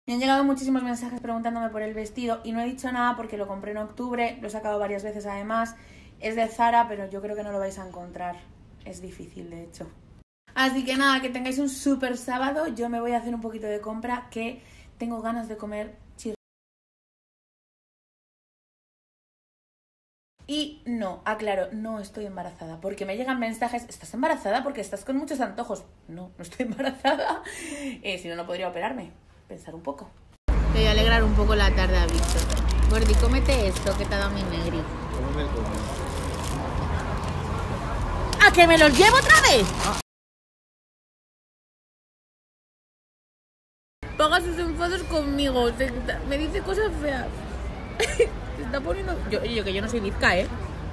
Me han llegado muchísimos mensajes preguntándome por el vestido y no he dicho nada porque lo compré en octubre, lo he sacado varias veces además. Es de Zara, pero yo creo que no lo vais a encontrar. Es difícil, de hecho. Así que nada, que tengáis un súper sábado. Yo me voy a hacer un poquito de compra, que tengo ganas de comer chirritos. Y no, aclaro, no estoy embarazada, porque me llegan mensajes, ¿estás embarazada? Porque estás con muchos antojos. No, no estoy embarazada. Si no, no podría operarme. Pensar un poco. Te voy a alegrar un poco la tarde a Víctor. Gordi, cómete esto que te ha dado mi negri. ¿A que me los llevo otra vez? Paga sus enfados conmigo. Me dice cosas feas. Se está poniendo... Yo que yo no soy bizca, ¿eh?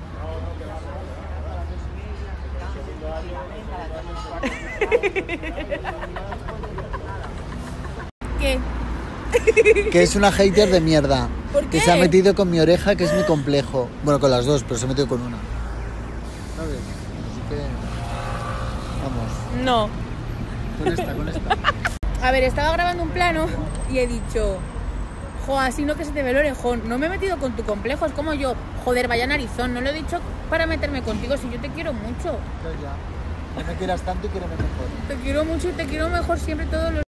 ¿Qué? Que es una hater de mierda. ¿Por qué? Que se ha metido con mi oreja, que es mi complejo. Bueno, con las dos, pero se ha metido con una. ¿Sabes? Así que... Vamos. No. Con esta. A ver, estaba grabando un plano y he dicho... Jo, así no que se te ve el orejón. No me he metido con tu complejo, es como yo. Joder, vaya narizón. No lo he dicho para meterme contigo, si yo te quiero mucho. Ya. No me quieras tanto y quiéreme mejor. Te quiero mucho y te quiero mejor siempre todos los